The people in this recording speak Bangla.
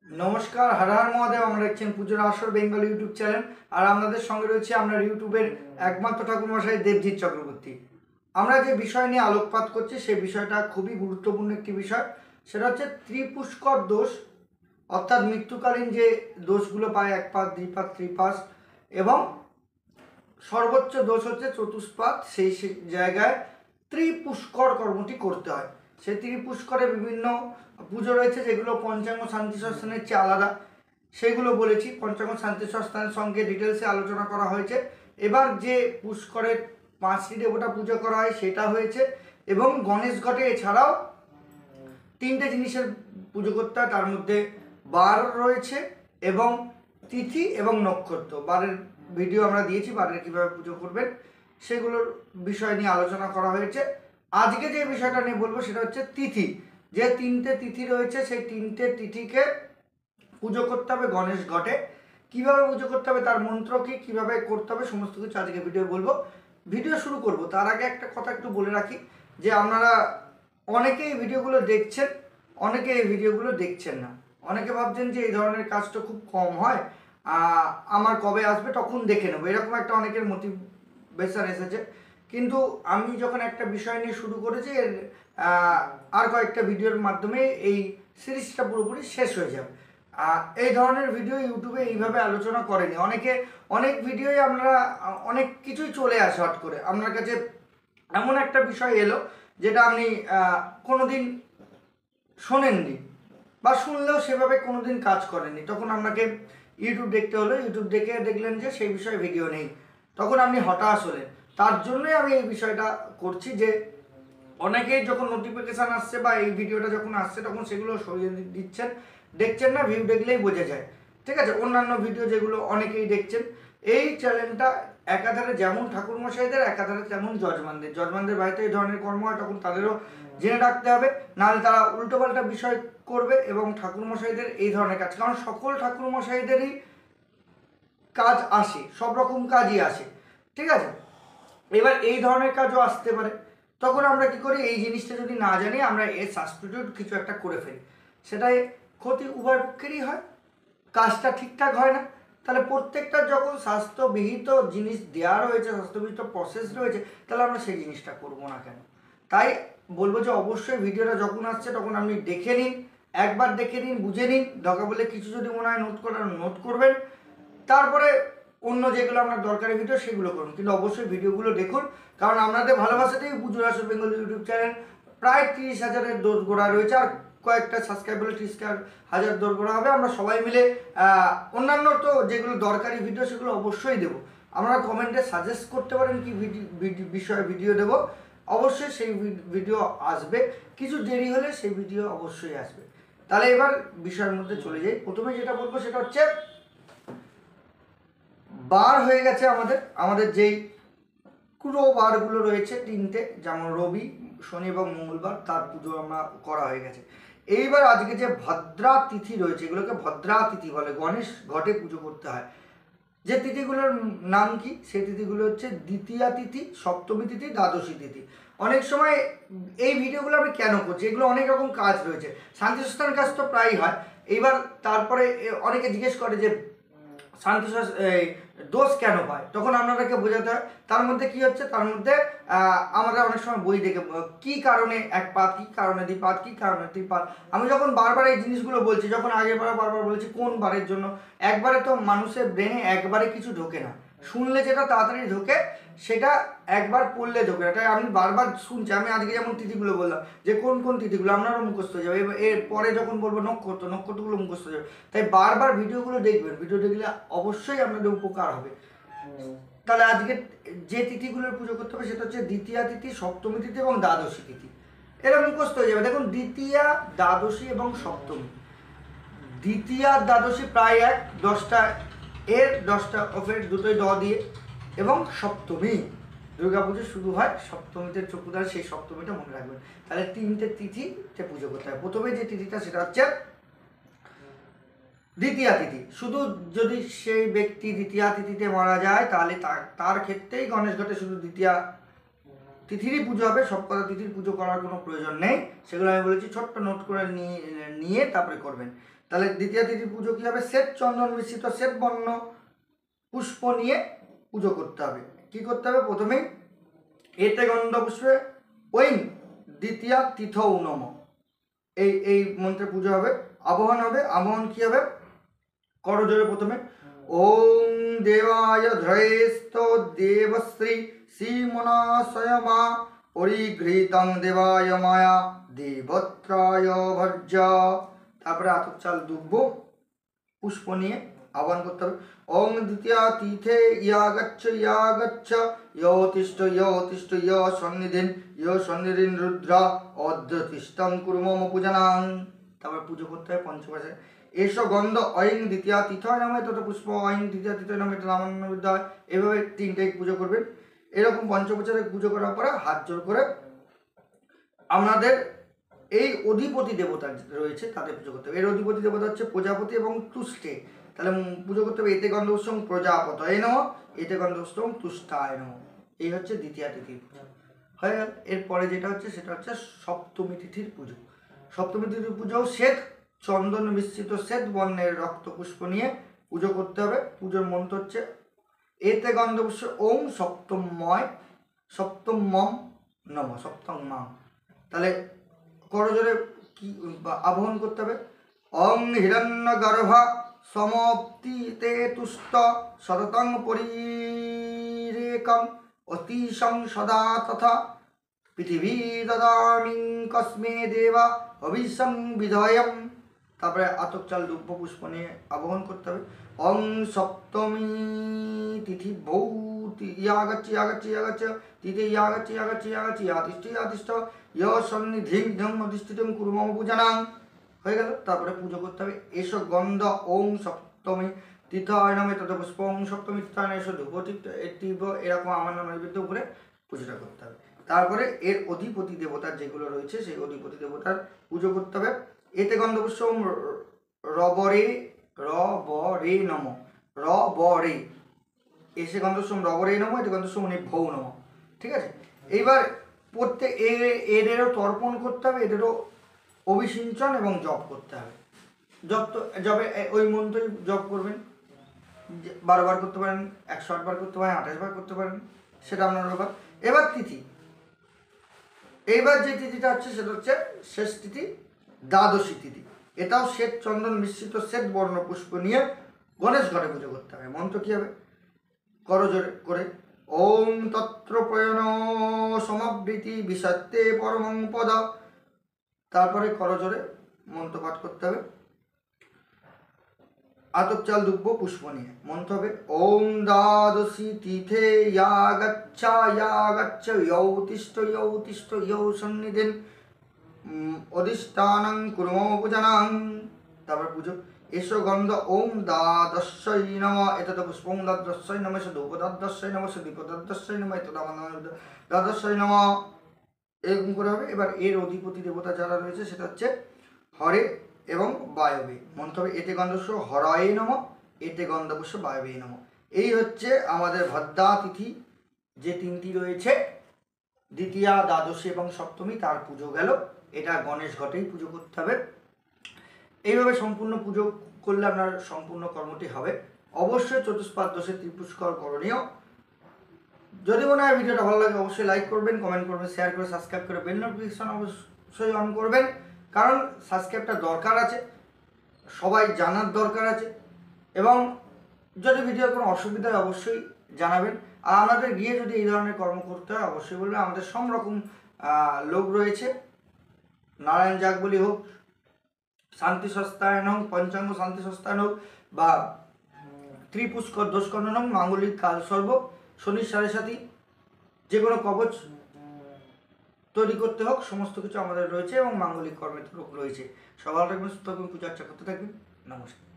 নমস্কার, হর হর মহাদেব। আমরা দেখছেন পুজোর আসর বেঙ্গল ইউটিউব চ্যানেল। আর আপনাদের সঙ্গে রয়েছে আমরা ইউটিউবের একমাত্র ঠাকুরমশাই দেবজিৎ চক্রবর্তী। আমরা যে বিষয় নিয়ে আলোকপাত করছি সেই বিষয়টা খুবই গুরুত্বপূর্ণ একটি বিষয়। সেটা হচ্ছে ত্রিপুষ্কর দোষ, অর্থাৎ মৃত্যুকালীন যে দোষগুলো পায়, একপাত, দ্বিপাত, ত্রিপাস, এবং সর্বোচ্চ দোষ হচ্ছে চতুষ্পাত। সেই জায়গায় ত্রিপুষ্কর কর্মটি করতে হয়। সেই ত্রিপুষ্করে বিভিন্ন পুজো রয়েছে যেগুলো পঞ্চাঙ্গ শান্তি সস্থানের চেয়ে আলাদা, সেইগুলো বলেছি। পঞ্চাঙ্গ শান্তি সস্থানের সঙ্গে ডিটেলসে আলোচনা করা হয়েছে। এবার যে পুষ্করের 5টি দেবতা পুজো করা হয় সেটা হয়েছে, এবং গণেশ ঘটে এছাড়াও 3টে জিনিসের পুজো করতে হয়। তার মধ্যে বার রয়েছে এবং তিথি এবং নক্ষত্র। বারের ভিডিও আমরা দিয়েছি, বারের কীভাবে পুজো করবেন সেগুলোর বিষয় নিয়ে আলোচনা করা হয়েছে। আজকে যে বিষয়টা নিয়ে বলবো সেটা হচ্ছে তিথি। যে 3টে তিথি রয়েছে সেই 3টে তিথিকে পুজো করতে হবে গণেশ ঘটে। কীভাবে পুজো করতে হবে, তার মন্ত্র কী, কীভাবে করতে হবে, সমস্ত কিছু আজকে ভিডিও বলবো। ভিডিও শুরু করব তার আগে একটা কথা একটু বলে রাখি যে আপনারা অনেকেই ভিডিওগুলো দেখছেন, অনেকে এই ভিডিওগুলো দেখছেন না। অনেকে ভাবছেন যে এই ধরনের কাজটা খুব কম হয়, আমার কবে আসবে তখন দেখে নেবো, এরকম একটা অনেকের মোটিভেশন এসেছে। কিন্তু আমি যখন একটা বিষয় নিয়ে শুরু করেছি, আর কয়েকটা ভিডিওর মাধ্যমে এই সিরিজটা পুরোপুরি শেষ হয়ে যাবে। এই ধরনের ভিডিও ইউটিউবে এইভাবে আলোচনা করেনি অনেকে। অনেক ভিডিওই আপনারা অনেক কিছুই চলে আসে হট করে আপনার কাছে। এমন একটা বিষয় এলো যেটা আপনি কোনোদিন শোনেননি বা শুনলেও সেভাবে কোনোদিন কাজ করেননি, তখন আপনাকে ইউটিউব দেখতে হলো। ইউটিউব দেখে দেখলেন যে সেই বিষয়ে ভিডিও নেই, তখন আপনি হতাশ হলেন। তার জন্যই আমি এই বিষয়টা করছি যে অনেকেই যখন নোটিফিকেশান আসছে বা এই ভিডিওটা যখন আসছে তখন সেগুলো সরিয়ে দিচ্ছেন, দেখছেন না। ভিউ দেখলেই বোঝা যায়, ঠিক আছে। অন্যান্য ভিডিও যেগুলো অনেকেই দেখছেন, এই চ্যানেলটা একাধারে যেমন ঠাকুরমশাইদের, একাধারে তেমন যজমানদের বাড়িতে এই ধরনের কর্ম হয়, তখন তাদেরও জেনে রাখতে হবে, নাহলে তারা উল্টোপাল্টা বিষয় করবে এবং ঠাকুরমশাইদের এই ধরনের কাজ। কারণ সকল ঠাকুরমশাইদেরই কাজ আসে, সব রকম কাজই আসে, ঠিক আছে। এবার এই ধরনের কাজও আসতে পারে, তখন আমরা কি করি, এই জিনিসটা যদি না জানি আমরা এর সাবস্টিটিউট কিছু একটা করে ফেলি, সেটাই ক্ষতি উভয় পক্ষেরই হয়, কাজটা ঠিকঠাক হয় না। তাহলে প্রত্যেকটা যখন স্বাস্থ্যবিহিত জিনিস দেওয়া রয়েছে, স্বাস্থ্যবিহিত প্রসেস রয়েছে, তাহলে আমরা সেই জিনিসটা করবো না কেন? তাই বলবো যে অবশ্যই ভিডিওটা যখন আসছে তখন আপনি দেখে নিন, একবার দেখে নিন, বুঝে নিন। দরকার বলে কিছু যদি মনে হয় নোট করবেন, তারপরে অন্য যেগুলো আপনার দরকারি ভিডিও সেগুলো করুন, কিন্তু অবশ্যই ভিডিওগুলো দেখুন। কারণ আপনাদের ভালোবাসাতেই পুজোর আসর বেঙ্গল ইউটিউব চ্যানেল প্রায় 30,000-এর দোরগোড়া রয়েছে, আর কয়েকটা সাবস্ক্রাইব হলে 30,000 দোরগোড়া হবে। আমরা সবাই মিলে অন্যান্য তো যেগুলো দরকারি ভিডিও সেগুলো অবশ্যই দেবো। আপনারা কমেন্টে সাজেস্ট করতে পারেন কি বিষয়ে ভিডিও দেব, অবশ্যই সেই ভিডিও আসবে। কিছু দেরি হলে সেই ভিডিও অবশ্যই আসবে। তাহলে এবার বিষয়ের মধ্যে চলে যাই। প্রথমে যেটা বলবো সেটা হচ্ছে বার হয়ে গেছে আমাদের যেই পুরো বারগুলো রয়েছে 3টে, যেমন রবি, শনি এবং মঙ্গলবার, তার পুজো আমরা করা হয়ে গেছে। এইবার আজকে যে ভদ্রা তিথি রয়েছে, এগুলোকে ভদ্রা তিথি বলে, গণেশ ঘটে পুজো করতে হয়। যে তিথিগুলোর নাম কি, সেই তিথিগুলো হচ্ছে দ্বিতীয়া তিথি, সপ্তমী তিথি, দ্বাদশী তিথি। অনেক সময় এই ভিডিওগুলো আমি কেন করছি, এগুলো অনেক রকম কাজ রয়েছে, শান্তি সস্থানের কাজ তো প্রায়ই হয়। এইবার তারপরে অনেকে জিজ্ঞেস করে যে শান্তি দোষ কেন পায়, তখন আপনাদেরকে বোঝাতে হয় তার মধ্যে কি হচ্ছে। তার মধ্যে আমরা অনেক সময় বই দেখে কি কারণে এক পাত, কি কারণে দ্বিপাত, কি কারণে ত্রিপাত। আমি যখন বারবার এই জিনিসগুলো বলছি, যখন আগের বারবার বলেছি কোন বারের জন্য, একবারে তো মানুষের ব্রেনে একবারে কিছু ঢোকে না। শুনলে যেটা তাড়াতাড়ি ঢোকে সেটা একবার পড়লে ঢোকে না। তাই আমি বারবার শুনছি। আমি আজকে যেমন তিথিগুলো বললাম যে কোন কোন তিথিগুলো, আপনারও মুখস্থ হয়ে যাবে। এর পরে যখন বলবো নক্ষত্রগুলো মুখস্থ হয়ে যাবে। তাই বারবার ভিডিওগুলো দেখবেন, ভিডিও দেখলে অবশ্যই আপনাদের উপকার হবে। তাহলে আজকে যে তিথিগুলোর পুজো করতে হবে সেটা হচ্ছে দ্বিতীয়া তিথি, সপ্তমী তিথি এবং দ্বাদশী তিথি। এরা মুখস্থ হয়ে যাবে। দেখুন, দ্বিতীয়া, দ্বাদশী এবং সপ্তমী। দ্বিতীয়া দ্বাদশী প্রায় এক, 10টা এর 10টা অফের, দুটোই দ দিয়ে। এবং সপ্তমী, দুর্গাপুজো শুরু হয় সপ্তমীতে, চক্ষুদার সেই সপ্তমীটা মনে রাখবেন। তাহলে 3টে তিথিতে পুজো করতে হয়। প্রথমে যে তিথিটা সেটা হচ্ছে দ্বিতীয়া তিথি। শুধু যদি সেই ব্যক্তি দ্বিতীয়া তিথিতে মারা যায় তাহলে তার ক্ষেত্রেই গণেশ ঘটে শুধু দ্বিতীয়া তিথিরই পুজো হবে। সব কটা তিথির পুজো করার কোনো প্রয়োজন নেই, সেগুলো আমি বলেছি। ছোট্ট নোট করে নিয়ে তারপরে করবেন। তাহলে দ্বিতীয়া তিথি পুজো কী হবে? শ্বেত চন্দন মিশ্রিত শ্বেত বর্ণ পুষ্প নিয়ে পুজো করতে হবে। কি করতে হবে? প্রথমেই এতে গন্ধ পুষ্পে ঐং দ্বিতীয়া তিথৌ নম, এই মন্ত্রে পুজো হবে। আবাহন হবে। আবাহন কি হবে? করজোড়ে প্রথমে ওং দেবায় ধ্রয়েস্ত দেবশ্রী শ্রীমনাশয়মা পরিগৃহীতং দেবায় মায়া দেবত্রায় ভর্য। তারপরে আতপ চাল দুব্ব পুষ্প নিয়ে আহ্বান করতে হবে। ওং দ্বিতীয়া তিথে ইয়াগচ্ছ ইয়োতিষ্ঠ ইয় সন্নিধিন রুদ্রা অদ্যতিষ্ঠং কুর্মম পূজনাং। তারপর পুজো করতে হবে পঞ্চমাসে। এসো গন্ধ ঐং দ্বিতীয়া তিথয় নামে তত পুষ্প ঐং দ্বিতীয়া তিথয় নামে নামান্য বিদ্যায়। এভাবে 3টে পুজো করবেন। এরকম পঞ্চবছরে পুজো করার পরে হাত জোর করে আপনাদের এই অধিপতি দেবতা রয়েছে তাদের পুজো করতে হবে। এর অধিপতি দেবতা হচ্ছে প্রজাপতি এবং তুষ্টে। তাহলে পুজো করতে হবে এতে গন্ধপুষ্পং প্রজাপতয়ে নমঃ এতে গন্ধপুষ্পং তুষ্টায় নমঃ। এই হচ্ছে দ্বিতীয়া তিথির পুজো হয়ে গেল। এরপরে যেটা হচ্ছে সেটা হচ্ছে সপ্তমী তিথির পুজো। সপ্তমী তিথির পুজো শ্বেত চন্দন মিশ্রিত শ্বেত বর্ণের রক্ত পুষ্প নিয়ে পুজো করতে হবে। পুজোর মন্ত্র হচ্ছে এতে গন্ধপুষ্প ওং সপ্তমম নম সপ্তম মাম। তাহলে করজোরে কি আবাহন করতে হবে? অং হিরণ্য গর্ভা সমপ্তিতে তুষ্ট সততং পরিরেকম অতিশং সদা তথা পৃথিবী দদামি কস্মে দেবা অভিশং বিধয়ম। তারপরে আতপ চাল দুব্ব পুষ্প নিয়ে আবাহন করতে হবে। অং সপ্তমী তিথি ভৌ ইয়াগচ্ছ তিথি ইয়াগচ্ছ ইয় সন্নিধিং অধিষ্ঠিতং কুর্মম পূজনাং। হয়ে গেল। তারপরে পুজো করতে হবে এসো গন্ধ ওং সপ্তমী তীর্থায় নামে তত পুষ্প ওং সপ্তমী তীর্থায় এসো ধূপ এরকম আমার নামের বিরুদ্ধে উপরে পুজোটা করতে হবে। তারপরে এর অধিপতি দেবতার যেগুলো রয়েছে সেই অধিপতি দেবতার পুজো করতে হবে। এতে গন্ধপুষ্প রবরে নম রবরে এসে গন্ধপুষ্প রবরে নম এতে গন্ধপুষ্প ভৌ নম। ঠিক আছে। এইবার প্রত্যেক এদেরও তর্পণ করতে হবে, এদেরও অভিষিঞ্চন এবং জপ করতে হবে। জবে ওই মন্ত্রই জপ করবেন। 12 বার করতে পারেন, 108 বার করতে পারেন, 28 বার করতে পারেন, সেটা আপনার ব্যাপার। এবার তিথি, এইবার যে তিথিটা হচ্ছে সেটা হচ্ছে শেষ তিথি দ্বাদশী তিথি। এটাও শ্বেত চন্দন মিশ্রিত শ্বেত বর্ণ পুষ্প নিয়ে গণেশ ঘটে পুজো করতে হবে। মন্ত্র কী হবে? করজোরে করে ওম তত্র প্রয়ণ সমাবৃতি বিষাত্তে পরমং পদ। তারপরে করজোরে মন্ত্র পাঠ করতে হবে। আতপ চাল দুব্ব পুষ্প নিয়ে মন্ত্র হবে ওম দ্বাদশী তিথে ইয়াগচ্ছ ইয়োতিষ্ঠ ইয়ৌ সন্নিধিন অধিষ্ঠানং কুর্মম পূজনাং। তারপর পুজো এসো গন্ধ ওম দ্বাদশই নম এতদ পুষ্পং দ্বাদশই নম এসো ধূপ দ্বাদশই নম এসো দীপ দ্বাদশই নম এতদ দ্বাদশই নম। এরকম করে হবে। এবার এর অধিপতি দেবতা যারা রয়েছে সেটা হচ্ছে হরে এবং বায়বে। মন্ত্র হবে এতে গন্ধস্ব হরয়ে নম এতে গন্ধপুষ্প বায়বে নম। এই হচ্ছে আমাদের ভদ্রা তিথি যে 3টি রয়েছে, দ্বিতীয়া দ্বাদশী এবং সপ্তমী, তার পুজো গেল। এটা গণেশ ঘটেই পুজো করতে হবে। এইভাবে সম্পূর্ণ পুজো করলে আপনার সম্পূর্ণ কর্মটি হবে। অবশ্যই চতুষ্পাদ দোষে ত্রিপুষ্কর করণীয়। যদি মনে হয় ভিডিওটা ভালো লাগে অবশ্যই লাইক করবেন, কমেন্ট করবেন, শেয়ার করে সাবস্ক্রাইব করে বেল নোটিফিকেশন অবশ্যই অন করবেন, কারণ সাবস্ক্রাইবটা দরকার আছে, সবাই জানার দরকার আছে। এবং যদি ভিডিওর কোনো অসুবিধা হয় অবশ্যই জানাবেন। আর আমাদের গিয়ে যদি এই ধরনের কর্ম করতে হয় অবশ্যই বলবেন। আমাদের সব রকম লোক রয়েছে, নারায়ণ জাগবলি হোক, শান্তি সস্তায়ন হোক, পঞ্চাঙ্গ শান্তি সস্তায়ন হোক, বা ত্রিপুষ্কর দোষকর্ণ হোক, মাঙ্গলিক কালসর্ব, শনির 7.5, যে কোনো কবচ তৈরি করতে হোক, সমস্ত কিছু আমাদের রয়েছে এবং মাঙ্গলিক কর্মের লোক রয়েছে। সবার থাকবেন, সুস্থ থাকবেন, পূজা করতে থাকবেন। নমস্কার।